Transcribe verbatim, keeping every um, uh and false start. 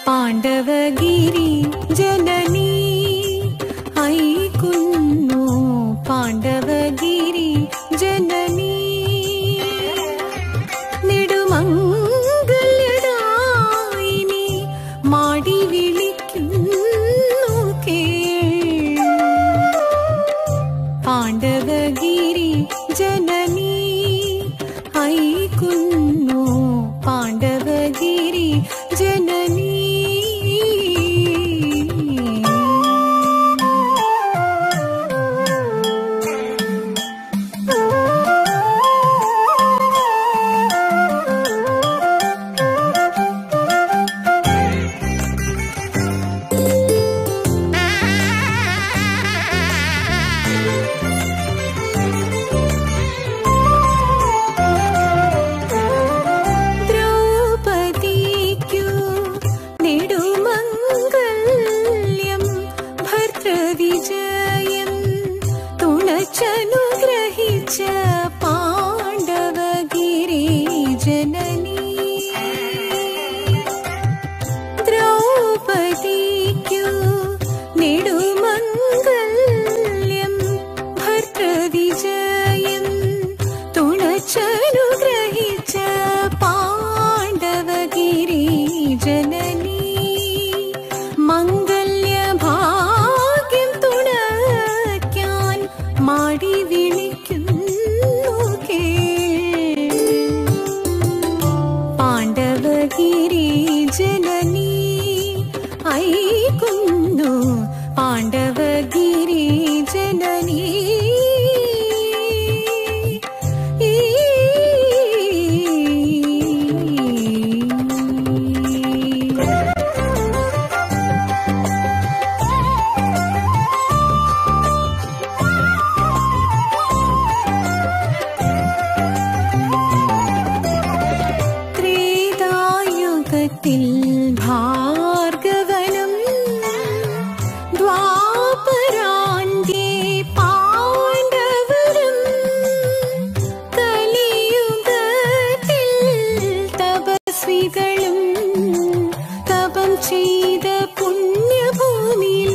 പാണ്ഡവഗിരി ജനനീ ഐകുന്നു പാണ്ഡവഗിരി ജനനീ നെടുമംഗല്യദായിനി മാടി വിളിക്കുന്നു കേൾ പാണ്ഡവഗിരി ജനനീ ഐകുന്നു പാണ്ഡവഗിരി ജനനീ പാണ്ഡവഗിരി ജനനീ ദ്രൗപദിക്കു നെടുമംഗല്യം ഭർതൃവിജയം തുണച്ചനുഗ്രഹിച്ച പാണ്ഡവഗിരി ജനനീ മംഗല്യഭാഗ്യം തുണയ്ക്കാൻ മാടി വിളിക്കുന്നു പാണ്ഡവഗിരി ജനനീ ഐകുന്നു പാണ്ഡവഗിരി ജനനീ ഭാർഗവനും ദ്വാപരാന്ത്യേ പാണ്ഡവരും കലിയുഗത്തിൽ തപസ്വികളും തപം ചെയ്ത പുണ്യഭൂമിയിൽ